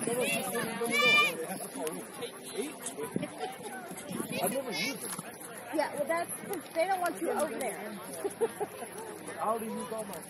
I've never used them. Yeah, well, that's because they don't want you over there. I already used all my.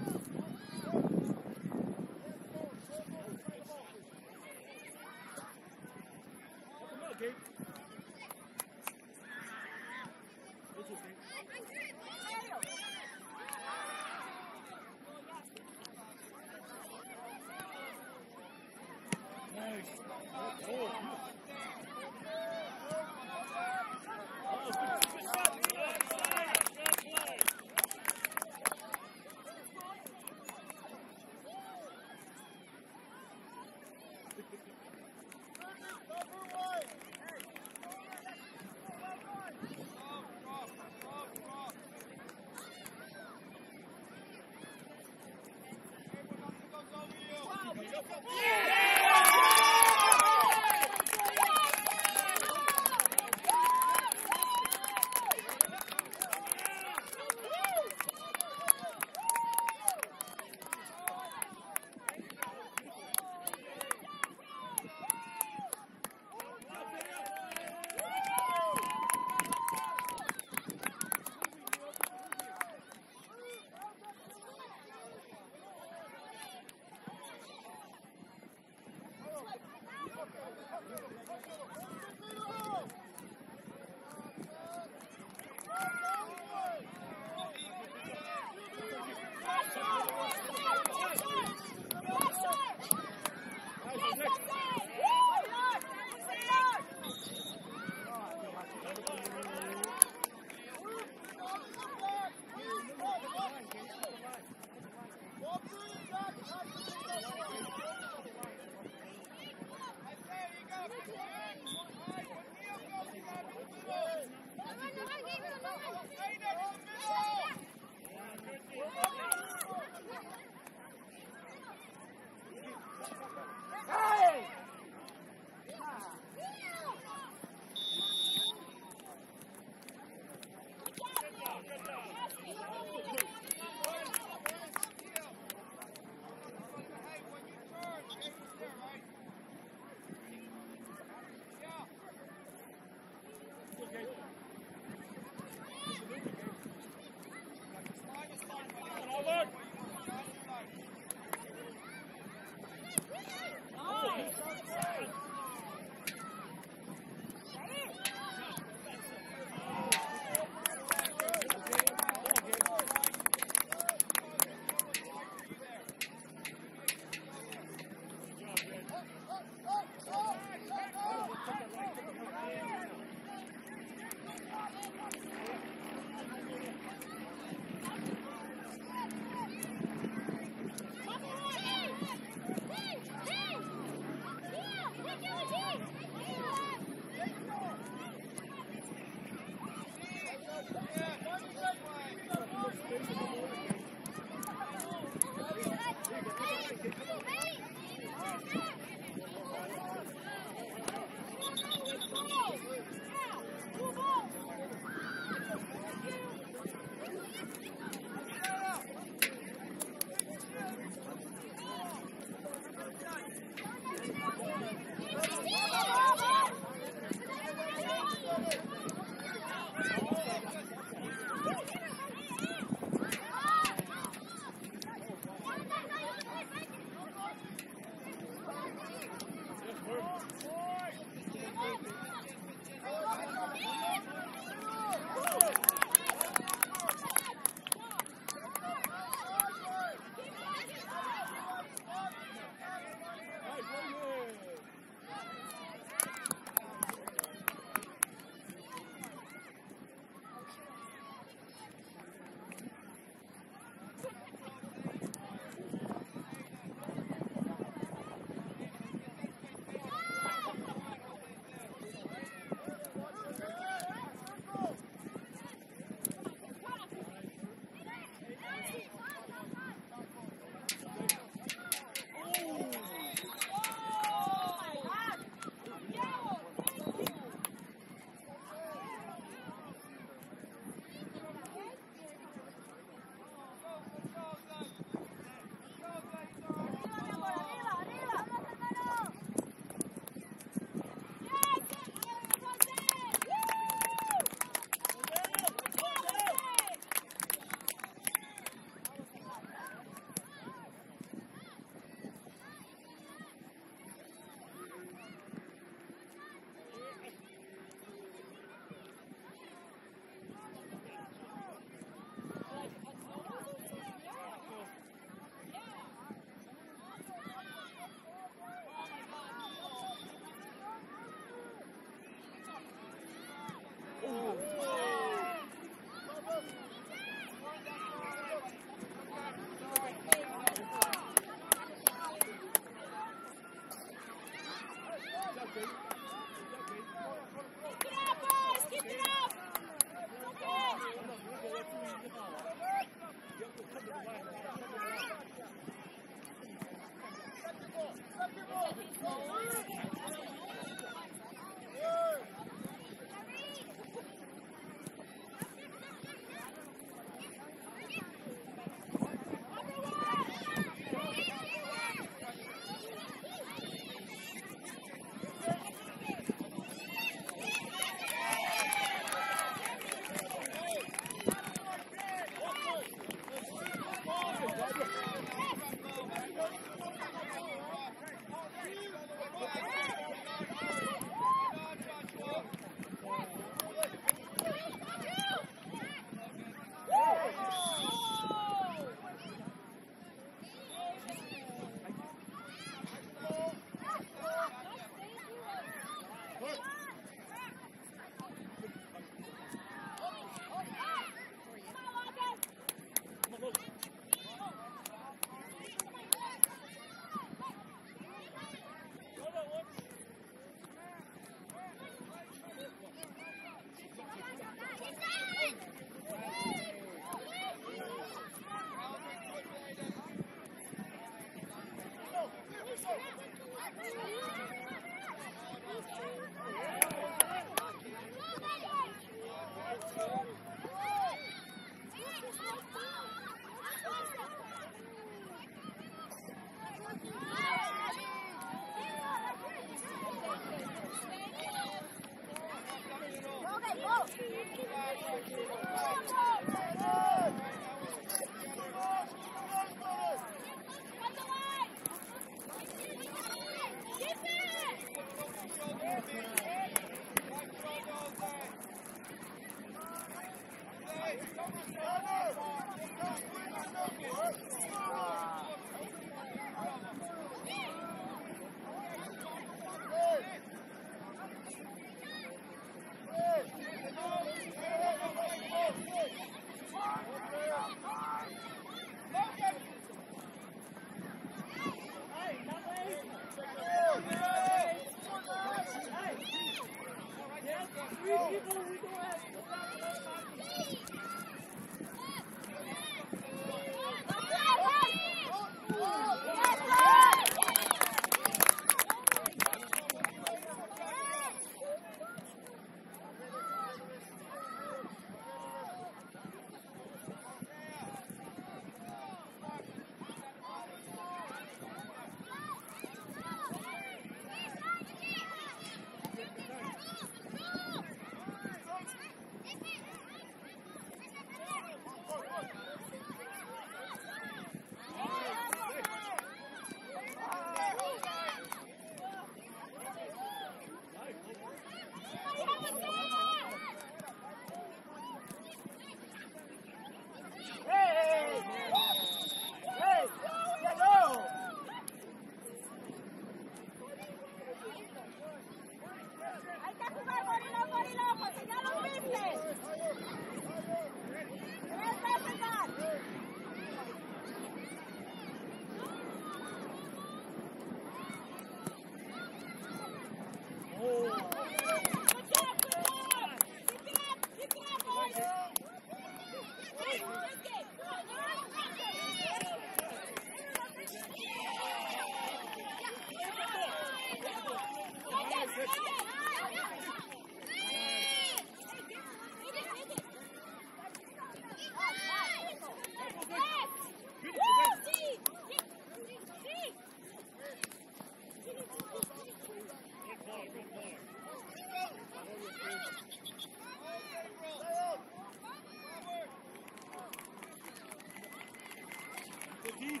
Keith.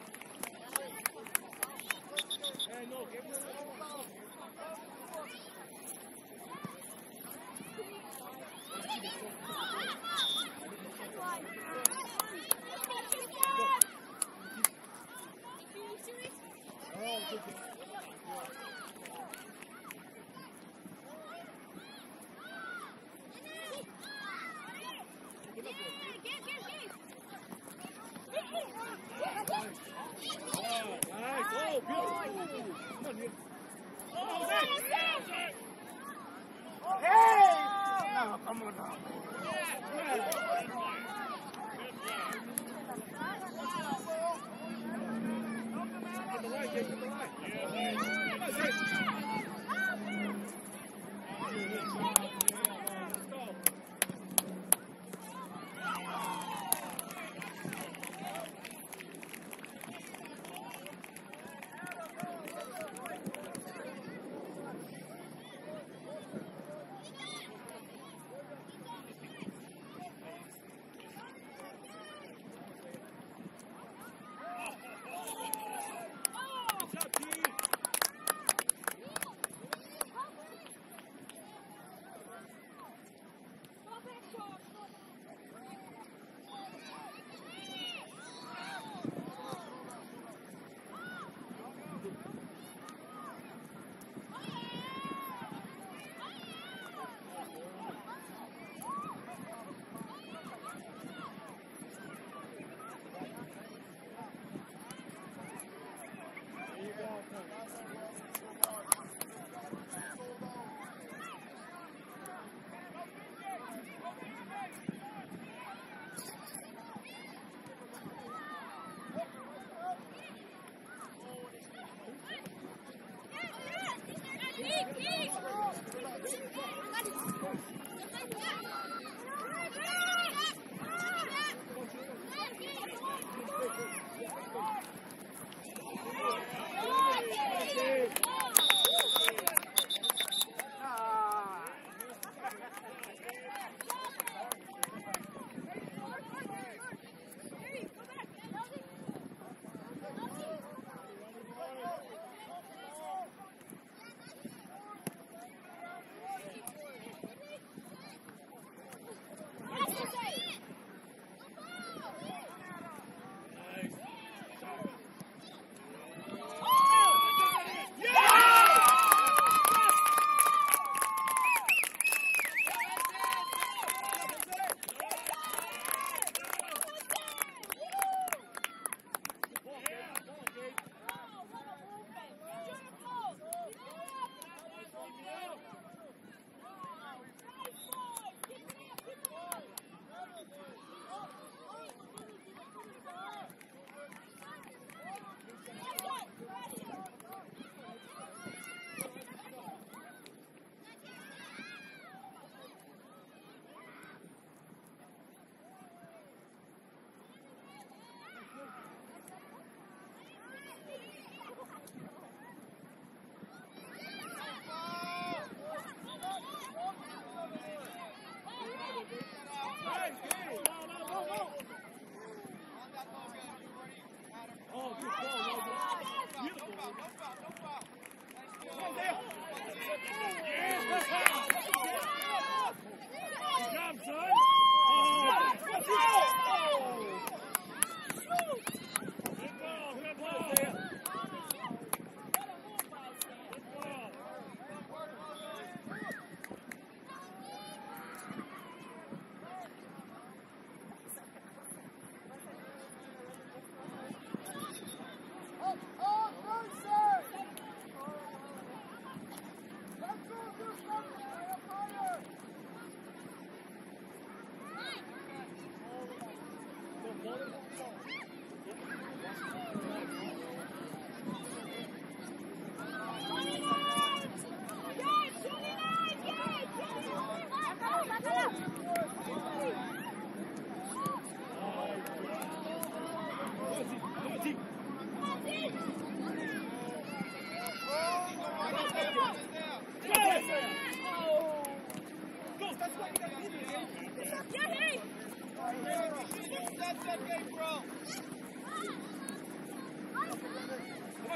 Hey, no, give me a little. Oh, good.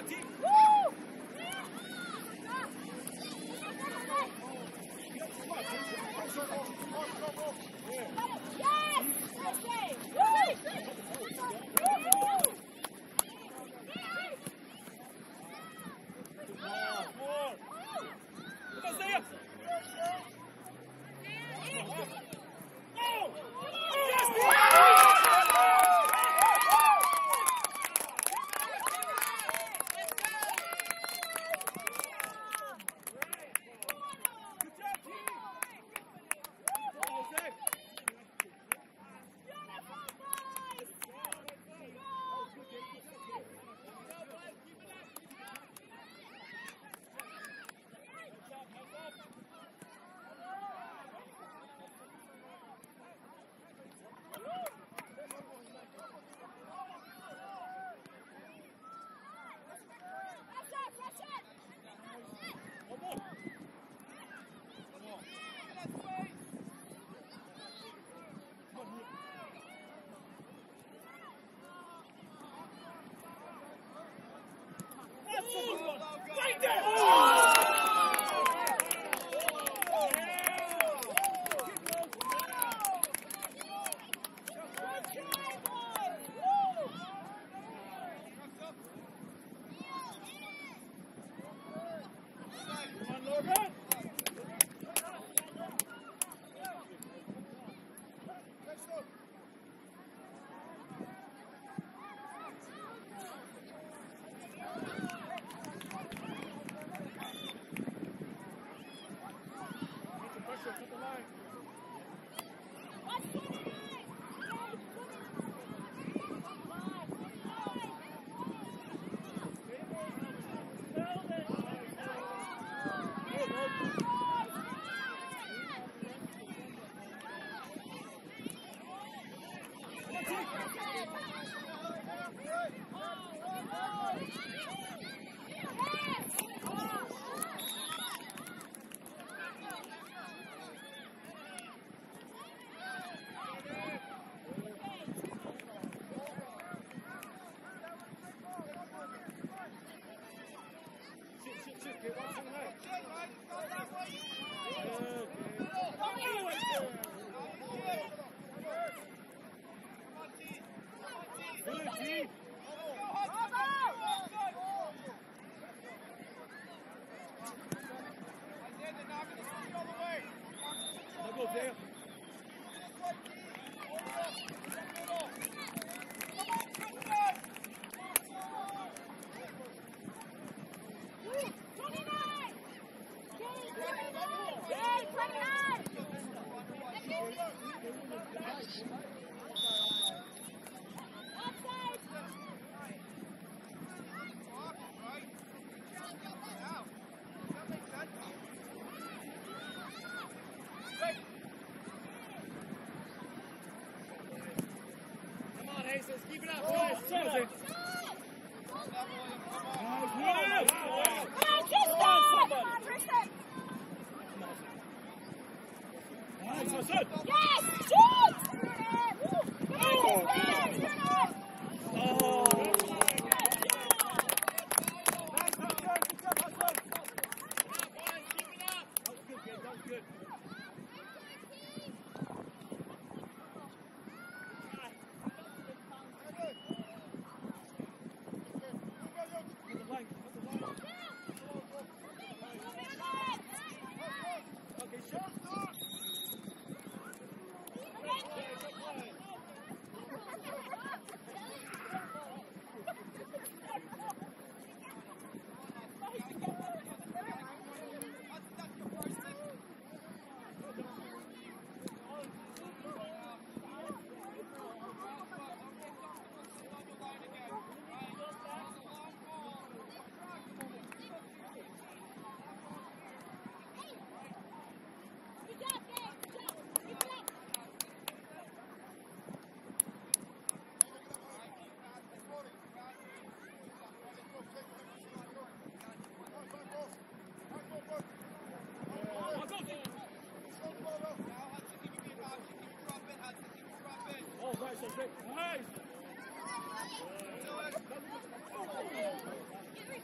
Keep it up, boys. Susan. Yes! Shoot! Nice.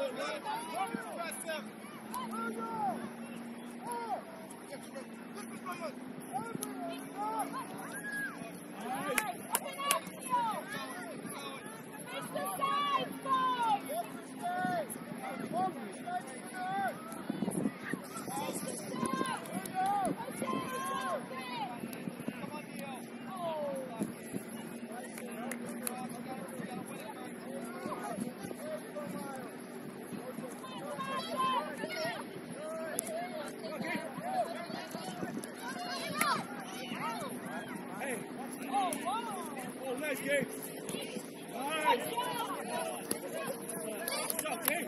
Nice game. Nice. Good job, team.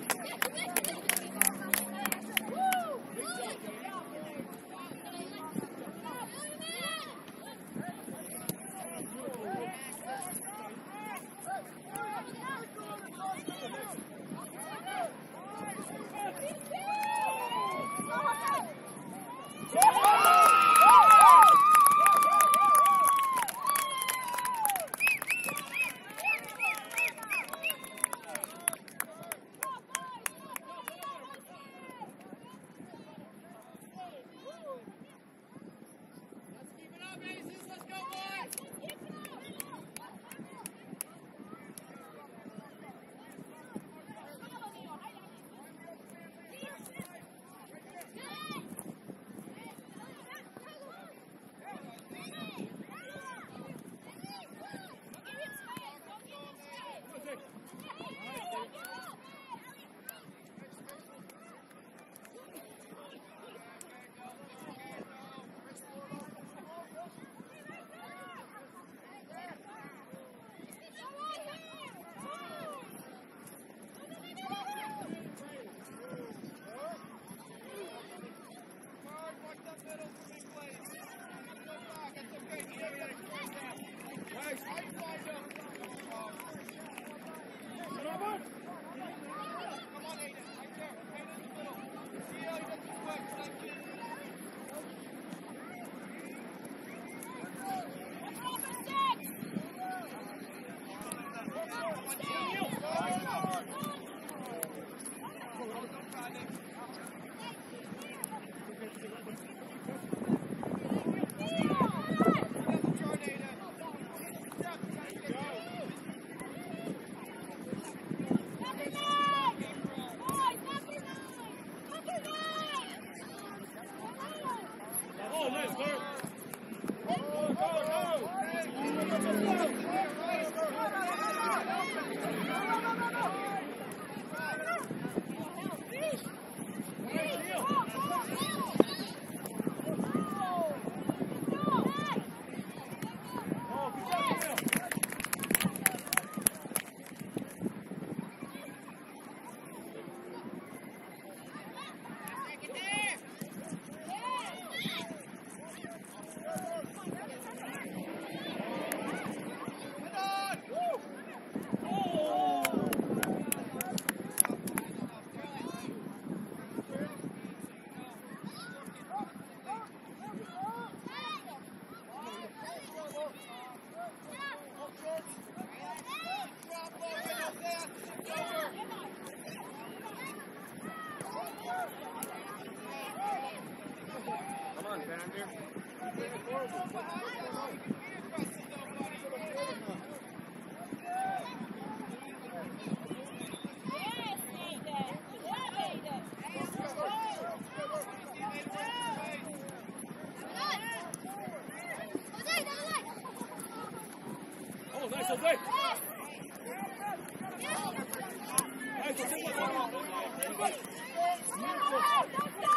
Nice,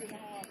it off.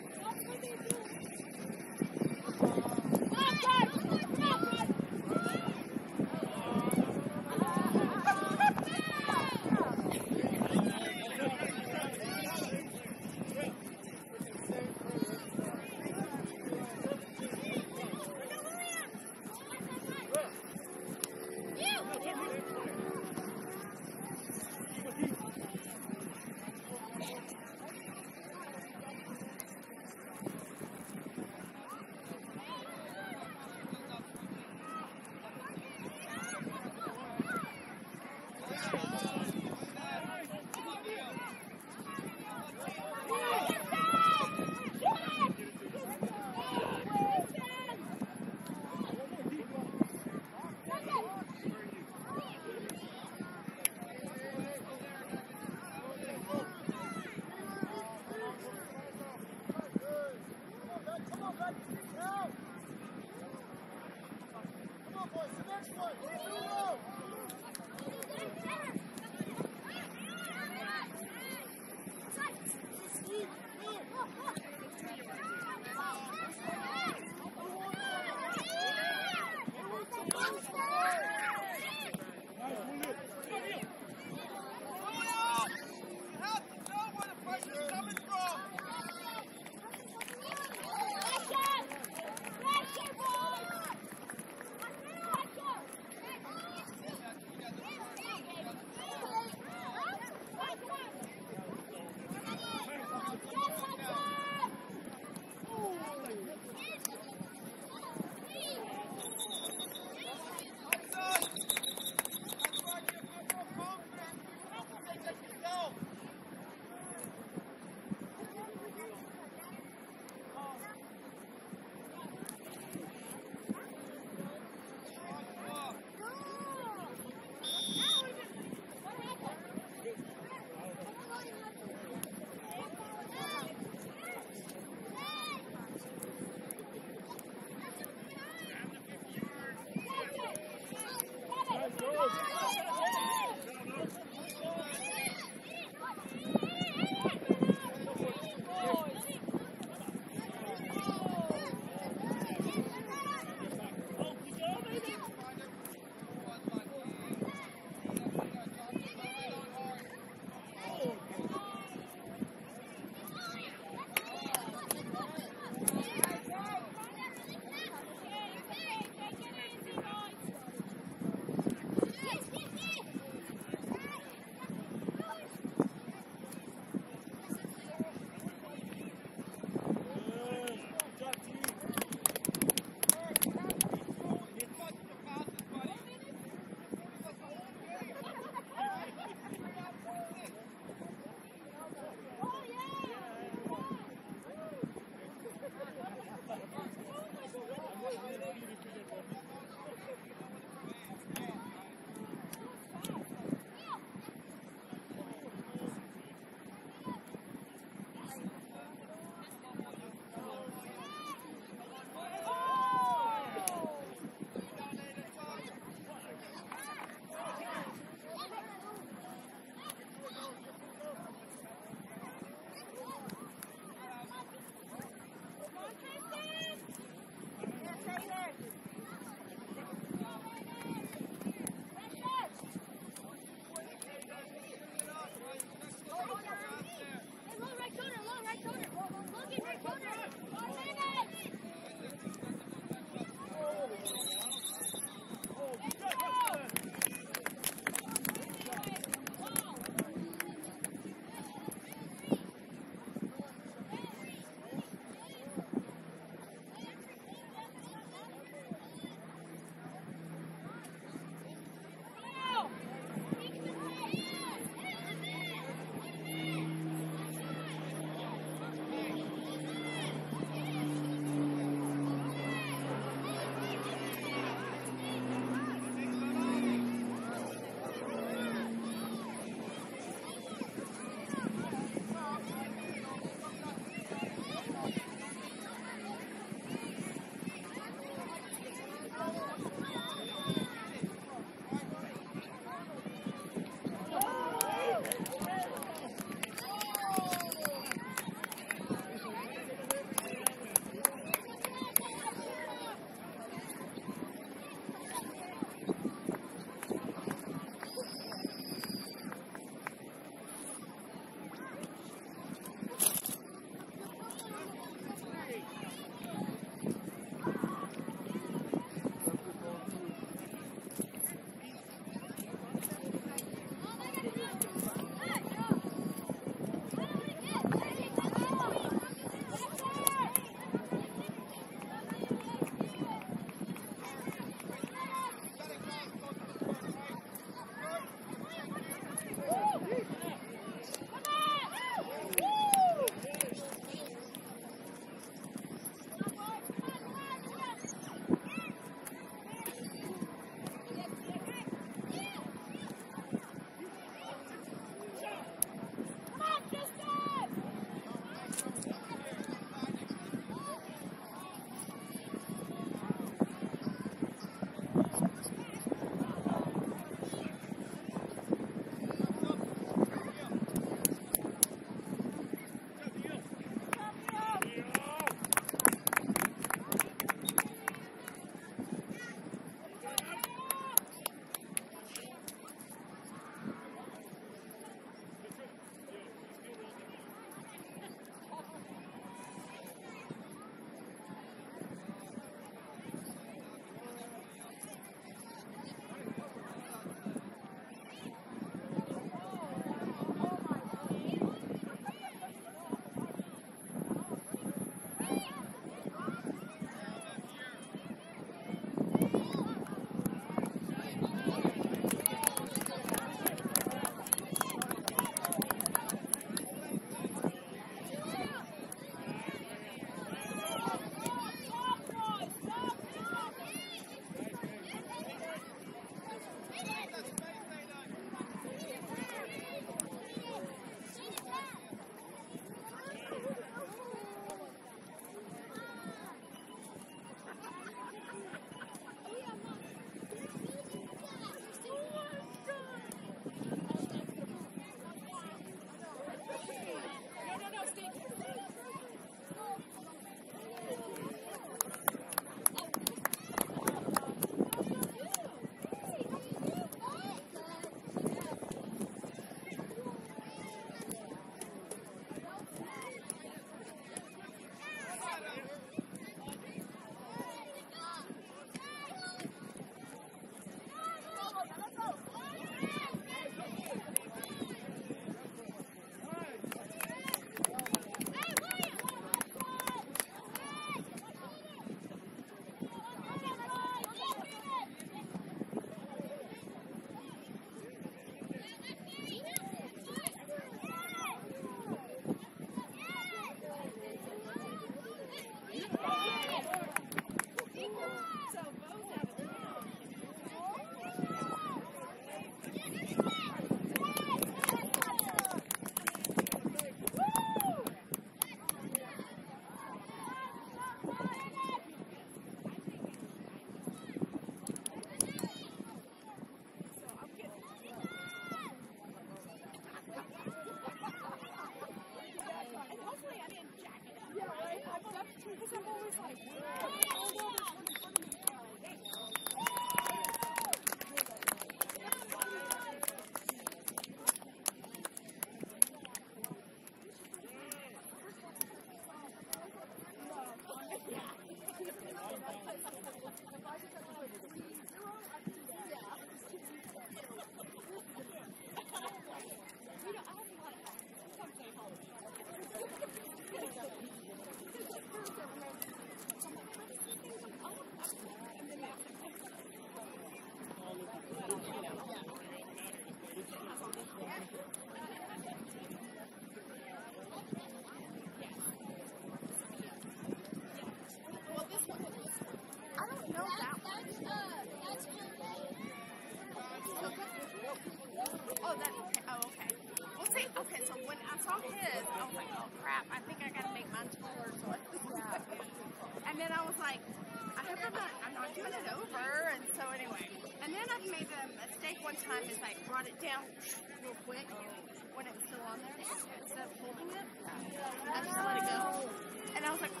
okay, so when I saw his, I was like, oh crap, I think I gotta make mine taller. So and then I was like, I hope I'm not doing it over. And so anyway, and then I've made a mistake one time is I brought it down real quick when it was still on there. Instead of holding it, I just let it go. And I was like,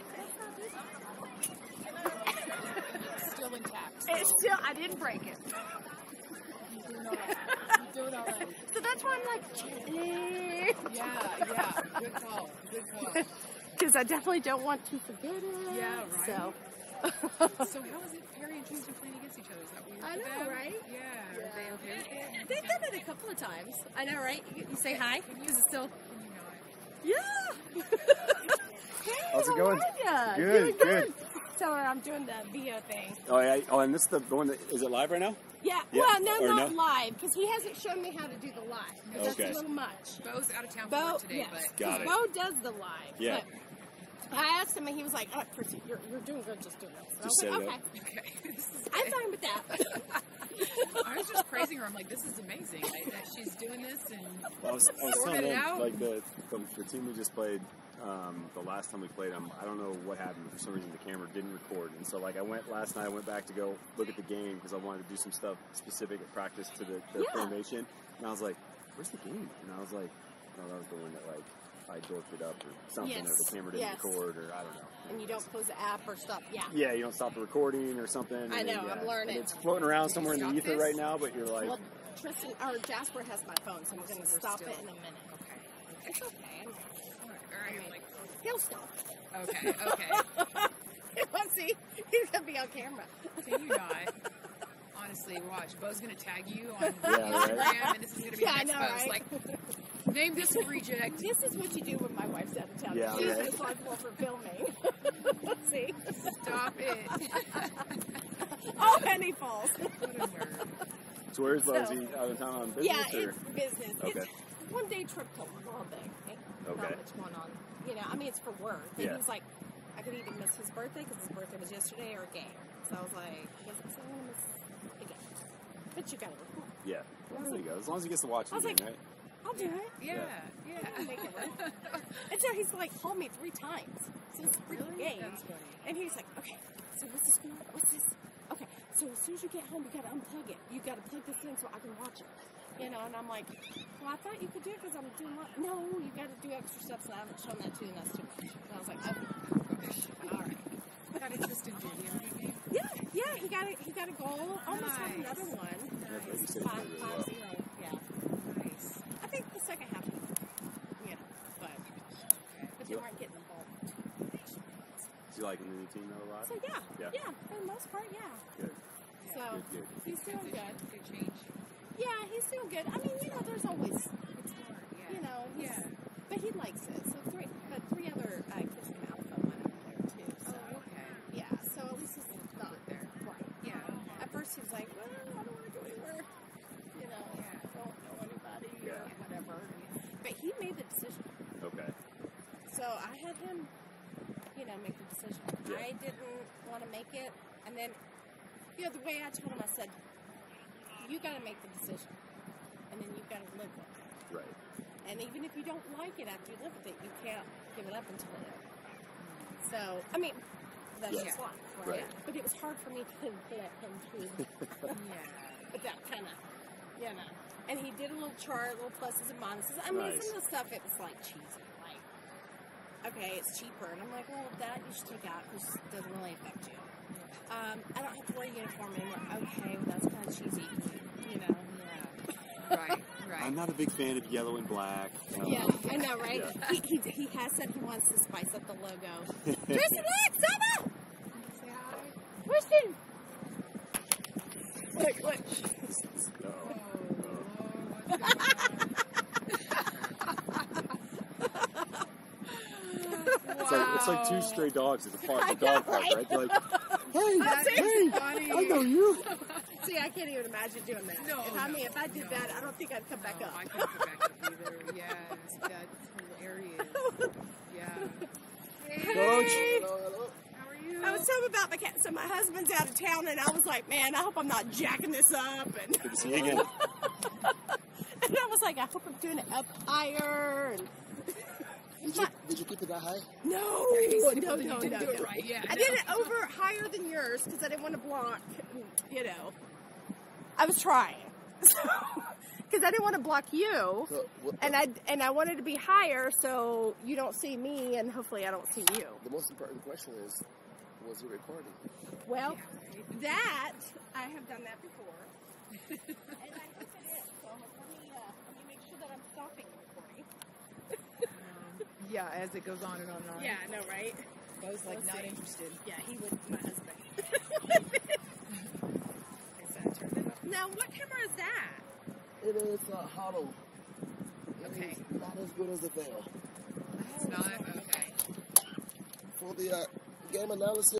Still intact. it's still, I didn't break it. You're doing all right. So that's why I'm like, Yeah. Good call. Good call. because I definitely don't want to forget it. Yeah, right. So. So how is it Perry and Kingston playing against each other? Is that weird I for know, them? right? Yeah. Are they okay with it? They've done it a couple of times. I know, right? You say hi? Is it still? Can you not? Yeah. Hey, How's it how going? are ya? Good, Doing good. So I'm doing the VO thing. Oh yeah. Oh, and this is the one that is it live right now? Yeah. Yeah, Well, no, or not no? live because he hasn't shown me how to do the live. But Okay. That's a little much. Bo's out of town for Bo, work today, yes. but Got it. Bo does the live. Yeah. But I asked him and he was like, "Oh, Chrissy, you're doing good. Just do this." And Just I was set like, it "Okay, okay. This is I'm good. fine with that." I was just praising her. I'm like, this is amazing that she's doing this and I was Sorted telling it him, out. like the team we just played, the last time we played them, I don't know what happened. For some reason, the camera didn't record, and so like I went last night. I went back to go look at the game because I wanted to do some stuff specific at practice to the Yeah. formation, and I was like, "Where's the game?" And I was like, "No, that was the one that like I dorked it up or something, or Yes. the camera didn't Yes. record, or I don't know." And you don't close the app or stop. Yeah. Yeah, you don't stop the recording or something. I and know, yeah. I'm learning. And it's floating around somewhere in the Stop ether this? right now, but you're like, Well, Tristan or Jasper has my phone, so I'm going to So we're stop still- it in a minute. okay. It's okay. All right. Like, He'll stop. okay. Let's see. He's going to be on camera. Can you not? Honestly, watch. Bo's gonna tag you on right. Instagram, and this is gonna be Yeah, the I next know, post. right? Like, name this reject. This is what you do when my wife's out of town. Yeah, She's right. responsible for filming. See? Stop it. Oh, and he falls. What a nerd. so where's So- Lozy out of town on business? Yeah, or? it's business. Okay. It's one day trip to Lubbock. Not Okay. much going on. You know, I mean, it's for work. And Yeah. he was like, I could either miss his birthday because his birthday was yesterday or a game. So I was like, I guess I'm going to miss the game. But you got to record. Yeah. Well, there you go. As long as he gets to watch I the was game, like- right? I'll do it. Yeah. I'll make it work. And so he's like, called me 3 times since the freaking game. That's funny. And he's like, okay, so what's this going on? What's this? Okay, so as soon as you get home, you got to unplug it. You got to plug this in so I can watch it. You know, and I'm like, well, I thought you could do it because I'm doing what? No, you got to do extra steps, and I haven't shown that to you, and that's too much. And I was like, okay, all right. How did Tristan do? Do you have any game? Yeah, he got a goal. Almost had Nice. another one. Yeah, but you said he Five, played really well. 5-0. Yeah, Nice. I think the second half, you know, but they weren't getting the ball too much. Do you like the new team though a lot? So Yeah. yeah, for the most part, yeah. Good. So Good. he's doing good. Good change. Yeah, he's doing good. I mean, you know, there's always, It's hard. Yeah. you know, he's, Yeah. but he likes it. So three other kids from Alpha went over there too. So Oh, okay. yeah, so at least he's not there. right. Yeah. At first he was like, well, I don't want to go anywhere. You know, Yeah. don't know anybody or Yeah. whatever. But he made the decision. Okay. So I had him, you know, make the decision. Yeah. I didn't want to make it. And then, you know, the way I told him, I said, you got to make the decision. And then you've got to live with it. Right. And even if you don't like it after you live with it, you can't give it up until it is. So, I mean, that's Yeah. just life, Right. But it was hard for me to let him to, Yeah. but that kind of, you know. And he did a little chart, little pluses and minuses. I mean, Nice. some of the stuff, it was like cheesy. Like, okay, it's cheaper. And I'm like, well, that you should take out because it doesn't really affect you. I don't have to wear a uniform anymore. Okay, well, that's kind of cheesy, you know. Yeah. Right. Right. I'm not a big fan of yellow and black. Yeah, I know, right? Yeah. He has said he wants to spice up the logo. Tristan, look, Selma! Say hi. Tristan! Look, look. Uh-oh. Oh, what's going on? It's like two stray dogs at the park, the dog park, right? They're like, hey, That hey, is funny. I know you. See, I can't even imagine doing that. No, If I did that, I don't think I'd come back No, up. I couldn't go back up either. Yes, that's hilarious. Yeah. Coach. How are you? I was telling him about my cat. So my husband's out of town, and I was like, man, I hope I'm not jacking this up. And, Good to see you again. and I was like, like, I hope I'm doing it up higher. And Did you keep it that high? no. You didn't do it right. Yeah, I did it over higher than yours because I didn't want to block. You know, I was trying because I didn't want to block you, So, and I wanted to be higher so you don't see me, and hopefully I don't see you. the most important question is, was it recording? Well, that I have done that before, and I hope it is. So let me make sure that I'm stopping the recording. Yeah, as it goes on and on and on. Yeah, I know, right? Bo's like Let's not see. interested. Yeah, he would. My husband. Now, what camera is that? It is hollow. It Okay. is not as good as the Veil. It's not okay. For the game analysis.